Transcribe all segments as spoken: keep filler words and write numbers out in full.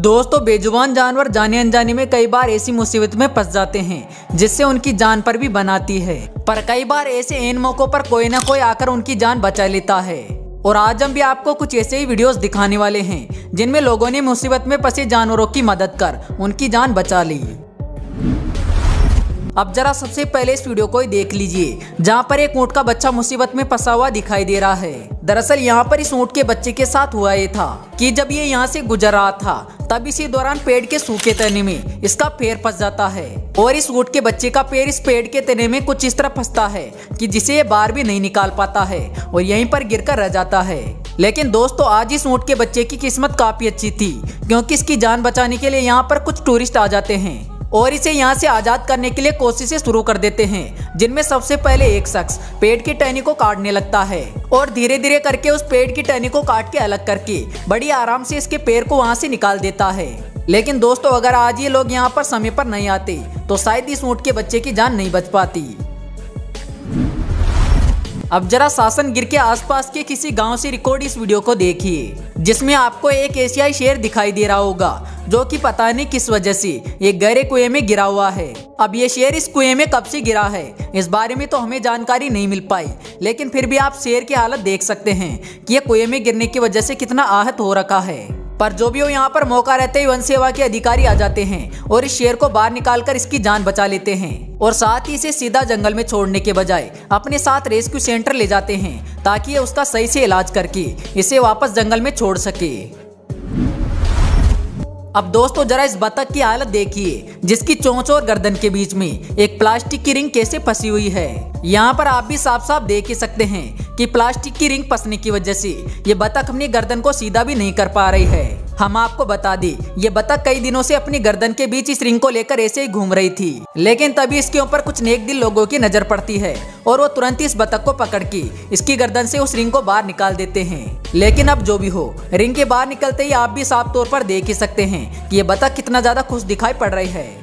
दोस्तों, बेजुबान जानवर जाने अनजाने में कई बार ऐसी मुसीबत में फंस जाते हैं जिससे उनकी जान पर भी बनाती है। पर कई बार ऐसे ऐन मौकों पर कोई ना कोई आकर उनकी जान बचा लेता है। और आज हम भी आपको कुछ ऐसे ही वीडियोस दिखाने वाले हैं जिनमें लोगों ने मुसीबत में फंसे जानवरों की मदद कर उनकी जान बचा ली। अब जरा सबसे पहले इस वीडियो को ही देख लीजिए, जहाँ पर एक ऊँट का बच्चा मुसीबत में फंसा हुआ दिखाई दे रहा है। दरअसल यहाँ पर इस ऊँट के बच्चे के साथ हुआ ये था कि जब ये यहाँ से गुजर रहा था तब इसी दौरान पेड़ के सूखे तने में इसका पैर फंस जाता है और इस ऊँट के बच्चे का पैर इस पेड़ के तने में कुछ इस तरह फंसता है कि जिसे ये बाहर भी नहीं निकाल पाता है और यहीं पर गिरकर रह जाता है। लेकिन दोस्तों, आज इस ऊँट के बच्चे की किस्मत काफी अच्छी थी, क्योंकि इसकी जान बचाने के लिए यहाँ पर कुछ टूरिस्ट आ जाते हैं और इसे यहाँ से आजाद करने के लिए कोशिशें शुरू कर देते हैं, जिनमें सबसे पहले एक शख्स पेड़ की टहनी को काटने लगता है और धीरे धीरे करके उस पेड़ की टहनी को काट के अलग करके बड़ी आराम से इसके पैर को वहाँ से निकाल देता है। लेकिन दोस्तों, अगर आज ये लोग यहाँ पर समय पर नहीं आते तो शायद इस ऊँट के बच्चे की जान नहीं बच पाती। अब जरा सासन गिर के आसपास के किसी गांव से रिकॉर्ड इस वीडियो को देखिए, जिसमें आपको एक एशियाई शेर दिखाई दे रहा होगा जो कि पता नहीं किस वजह से एक गहरे कुएं में गिरा हुआ है। अब ये शेर इस कुएं में कब से गिरा है इस बारे में तो हमें जानकारी नहीं मिल पाई, लेकिन फिर भी आप शेर की हालत देख सकते हैं कि ये कुएं में गिरने की वजह से कितना आहत हो रखा है। पर जो भी हो, यहाँ पर मौका रहते ही वन सेवा के अधिकारी आ जाते हैं और इस शेर को बाहर निकालकर इसकी जान बचा लेते हैं और साथ ही इसे सीधा जंगल में छोड़ने के बजाय अपने साथ रेस्क्यू सेंटर ले जाते हैं ताकि ये उसका सही से इलाज करके इसे वापस जंगल में छोड़ सके। अब दोस्तों, जरा इस बतख की हालत देखिए जिसकी चोंच और गर्दन के बीच में एक प्लास्टिक की रिंग कैसे फंसी हुई है। यहाँ पर आप भी साफ साफ देख ही सकते हैं कि प्लास्टिक की रिंग फंसने की वजह से ये बतख अपनी गर्दन को सीधा भी नहीं कर पा रही है। हम आपको बता दें, ये बतख कई दिनों से अपनी गर्दन के बीच इस रिंग को लेकर ऐसे ही घूम रही थी, लेकिन तभी इसके ऊपर कुछ नेक दिल लोगों की नजर पड़ती है और वो तुरंत इस बतख को पकड़ के इसकी गर्दन से उस रिंग को बाहर निकाल देते हैं। लेकिन अब जो भी हो, रिंग के बाहर निकलते ही आप भी साफ तौर पर देख ही सकते हैं कि ये बतख कितना ज्यादा खुश दिखाई पड़ रही है।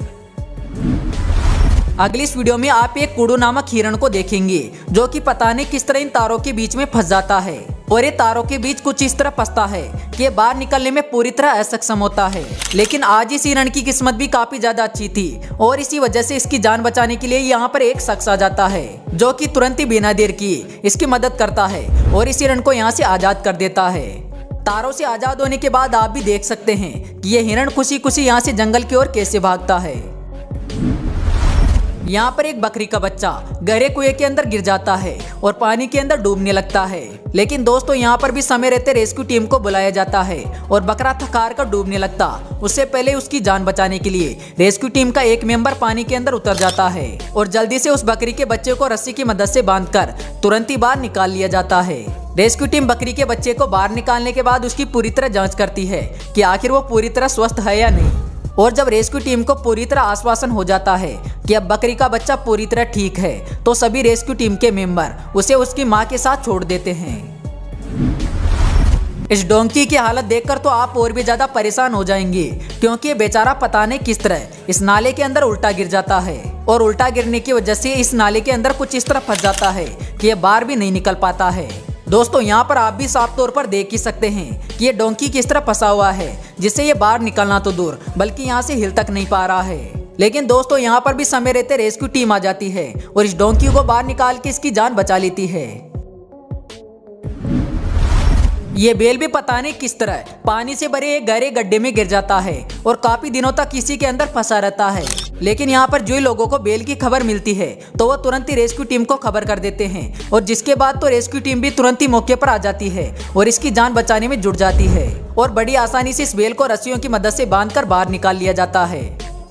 अगली इस वीडियो में आप एक कुडू नामक हिरण को देखेंगे जो कि पता नहीं किस तरह इन तारों के बीच में फंस जाता है और ये तारों के बीच कुछ इस तरह फंसता है कि ये बाहर निकलने में पूरी तरह असक्षम होता है। लेकिन आज इस हिरण की किस्मत भी काफी ज्यादा अच्छी थी और इसी वजह से इसकी जान बचाने के लिए यहाँ पर एक शख्स आ जाता है जो कि तुरंत ही बिना देर किए इसकी मदद करता है और इस हिरण को यहाँ से आजाद कर देता है। तारों से आजाद होने के बाद आप भी देख सकते हैं कि ये हिरण खुशी खुशी यहाँ से जंगल की ओर कैसे भागता है। यहाँ पर एक बकरी का बच्चा गहरे कुएं के अंदर गिर जाता है और पानी के अंदर डूबने लगता है। लेकिन दोस्तों, यहाँ पर भी समय रहते रेस्क्यू टीम को बुलाया जाता है और बकरा थकार कर डूबने लगता उससे पहले उसकी जान बचाने के लिए रेस्क्यू टीम का एक मेंबर पानी के अंदर उतर जाता है और जल्दी से उस बकरी के बच्चे को रस्सी की मदद से बांधकर तुरंत ही बाहर निकाल लिया जाता है। रेस्क्यू टीम बकरी के बच्चे को बाहर निकालने के बाद उसकी पूरी तरह जाँच करती है कि आखिर वो पूरी तरह स्वस्थ है या नहीं। और जब रेस्क्यू टीम को पूरी तरह आश्वासन हो जाता है कि अब बकरी का बच्चा पूरी तरह ठीक है, तो सभी रेस्क्यू टीम के मेंबर उसे उसकी मां के साथ छोड़ देते हैं। इस डोंकी की हालत देखकर तो आप और भी ज्यादा परेशान हो जाएंगे, क्योंकि ये बेचारा पता नहीं किस तरह इस नाले के अंदर उल्टा गिर जाता है और उल्टा गिरने की वजह से इस नाले के अंदर कुछ इस तरह फंस जाता है कि ये बाहर भी नहीं निकल पाता है। दोस्तों, यहाँ पर आप भी साफ तौर पर देख ही सकते हैं कि ये डोंकी किस तरह फंसा हुआ है जिससे ये बाहर निकलना तो दूर बल्कि यहाँ से हिल तक नहीं पा रहा है। लेकिन दोस्तों, यहाँ पर भी समय रहते रेस्क्यू टीम आ जाती है और इस डोंकी को बाहर निकाल के इसकी जान बचा लेती है। ये बैल भी पता नहीं किस तरह पानी से भरे एक गहरे गड्ढे में गिर जाता है और काफी दिनों तक इसी के अंदर फंसा रहता है। लेकिन यहाँ पर जो ही लोगों को बैल की खबर मिलती है तो वो तुरंत ही रेस्क्यू टीम को खबर कर देते हैं और जिसके बाद तो रेस्क्यू टीम भी तुरंत ही मौके पर आ जाती है और इसकी जान बचाने में जुट जाती है और बड़ी आसानी से इस बैल को रस्सियों की मदद से बांधकर बाहर निकाल लिया जाता है।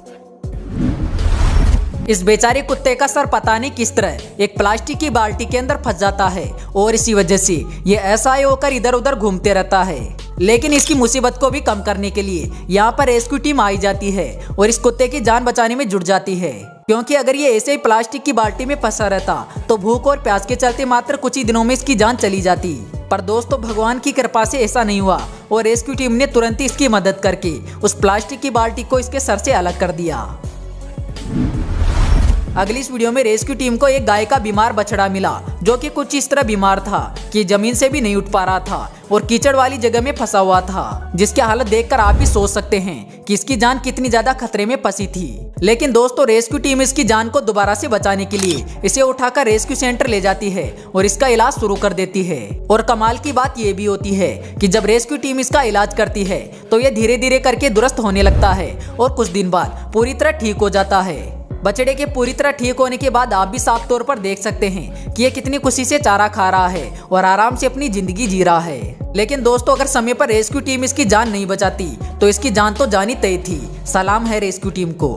इस बेचारे कुत्ते का सर पता नहीं किस तरह एक प्लास्टिक की बाल्टी के अंदर फंस जाता है और इसी वजह से ये ऐसा ही होकर इधर उधर घूमते रहता है। लेकिन इसकी मुसीबत को भी कम करने के लिए यहाँ पर रेस्क्यू टीम आई जाती है और इस कुत्ते की जान बचाने में जुट जाती है, क्योंकि अगर ये ऐसे ही प्लास्टिक की बाल्टी में फंसा रहता तो भूख और प्यास के चलते मात्र कुछ ही दिनों में इसकी जान चली जाती। पर दोस्तों, भगवान की कृपा से ऐसा नहीं हुआ और रेस्क्यू टीम ने तुरंत ही इसकी मदद करके उस प्लास्टिक की बाल्टी को इसके सर से अलग कर दिया। अगली इस वीडियो में रेस्क्यू टीम को एक गाय का बीमार बछड़ा मिला जो कि कुछ इस तरह बीमार था कि जमीन से भी नहीं उठ पा रहा था और कीचड़ वाली जगह में फंसा हुआ था, जिसकी हालत देखकर आप भी सोच सकते हैं कि इसकी जान कितनी ज्यादा खतरे में फंसी थी। लेकिन दोस्तों रेस्क्यू टीम इसकी जान को दोबारा से बचाने के लिए इसे उठाकर रेस्क्यू सेंटर ले जाती है और इसका इलाज शुरू कर देती है। और कमाल की बात यह भी होती है कि जब रेस्क्यू टीम इसका इलाज करती है तो यह धीरे धीरे करके दुरुस्त होने लगता है और कुछ दिन बाद पूरी तरह ठीक हो जाता है। बछड़े के पूरी तरह ठीक होने के बाद आप भी साफ तौर पर देख सकते हैं कि ये कितनी खुशी से चारा खा रहा है और आराम से अपनी जिंदगी जी रहा है। लेकिन दोस्तों अगर समय पर रेस्क्यू टीम इसकी जान नहीं बचाती तो इसकी जान तो जानी तय थी। सलाम है रेस्क्यू टीम को।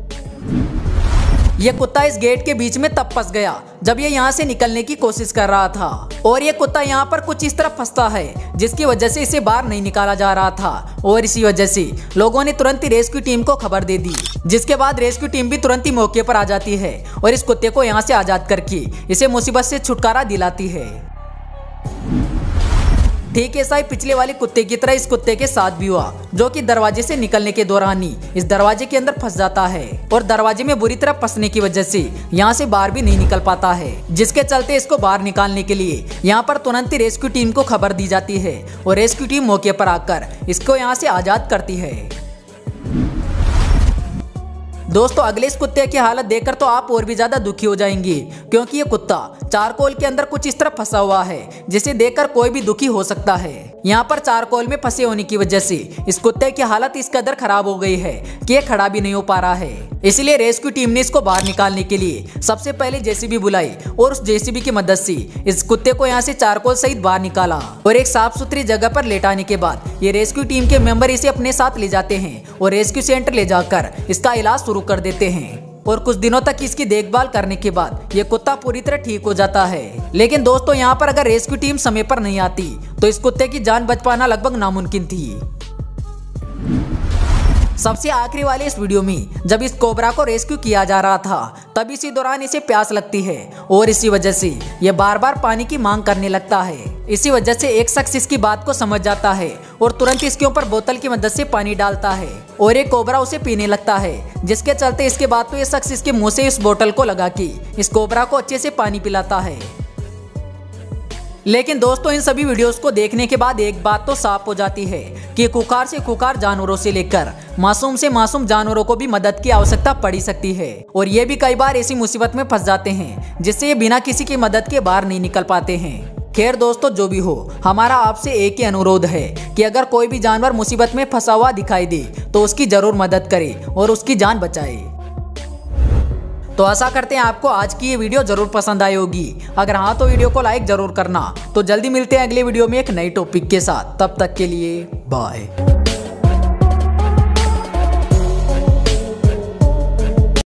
यह कुत्ता इस गेट के बीच में तब फंस गया जब ये यहाँ से निकलने की कोशिश कर रहा था और ये कुत्ता यहाँ पर कुछ इस तरह फंसता है जिसकी वजह से इसे बाहर नहीं निकाला जा रहा था और इसी वजह से लोगों ने तुरंत ही रेस्क्यू टीम को खबर दे दी, जिसके बाद रेस्क्यू टीम भी तुरंत ही मौके पर आ जाती है और इस कुत्ते को यहाँ से आजाद करके इसे मुसीबत से छुटकारा दिलाती है। ठीक ऐसा ही पिछले वाले कुत्ते की तरह इस कुत्ते के साथ भी हुआ जो कि दरवाजे से निकलने के दौरान ही इस दरवाजे के अंदर फंस जाता है और दरवाजे में बुरी तरह फंसने की वजह से यहाँ से बाहर भी नहीं निकल पाता है, जिसके चलते इसको बाहर निकालने के लिए यहाँ पर तुरंत ही रेस्क्यू टीम को खबर दी जाती है और रेस्क्यू टीम मौके पर आकर इसको यहाँ से आजाद करती है। दोस्तों अगले इस कुत्ते की हालत देखकर तो आप और भी ज्यादा दुखी हो जाएंगे क्योंकि ये कुत्ता चारकोल के अंदर कुछ इस तरह फंसा हुआ है जिसे देखकर कोई भी दुखी हो सकता है। यहाँ पर चारकोल में फंसे होने की वजह से इस कुत्ते की हालत इस कदर खराब हो गई है कि ये खड़ा भी नहीं हो पा रहा है। इसलिए रेस्क्यू टीम ने इसको बाहर निकालने के लिए सबसे पहले जेसीबी बुलाई और उस जेसीबी की मदद से इस कुत्ते को यहाँ से चारकोल सहित बाहर निकाला और एक साफ सुथरी जगह पर लेटाने के बाद ये रेस्क्यू टीम के मेंबर इसे अपने साथ ले जाते हैं और रेस्क्यू सेंटर ले जाकर इसका इलाज शुरू कर देते हैं और कुछ दिनों तक इसकी देखभाल करने के बाद ये कुत्ता पूरी तरह ठीक हो जाता है। लेकिन दोस्तों यहाँ पर अगर रेस्क्यू टीम समय पर नहीं आती तो इस कुत्ते की जान बच पाना लगभग नामुमकिन थी। सबसे आखिरी वाले इस वीडियो में जब इस कोबरा को रेस्क्यू किया जा रहा था तब इसी दौरान इसे प्यास लगती है और इसी वजह से ये बार बार पानी की मांग करने लगता है। इसी वजह से एक शख्स इसकी बात को समझ जाता है और तुरंत इसके ऊपर बोतल की मदद से पानी डालता है और एक कोबरा उसे पीने लगता है, जिसके चलते इसके बाद तो ये शख्स इसके मुंह से इस बोतल को लगा के इस कोबरा को अच्छे से पानी पिलाता है। लेकिन दोस्तों इन सभी वीडियोस को देखने के बाद एक बात तो साफ हो जाती है कि खुखार से खुखार जानवरों से लेकर मासूम से मासूम जानवरों को भी मदद की आवश्यकता पड़ी सकती है और ये भी कई बार ऐसी मुसीबत में फंस जाते हैं जिससे ये बिना किसी की मदद के बाहर नहीं निकल पाते हैं। खैर दोस्तों जो भी हो, हमारा आपसे एक ही अनुरोध है कि अगर कोई भी जानवर मुसीबत में फंसा हुआ दिखाई दे तो उसकी जरूर मदद करे और उसकी जान बचाए। तो आशा करते हैं आपको आज की ये वीडियो जरूर पसंद आई होगी। अगर हाँ तो वीडियो को लाइक जरूर करना। तो जल्दी मिलते हैं अगले वीडियो में एक नई टॉपिक के साथ। तब तक के लिए बाय।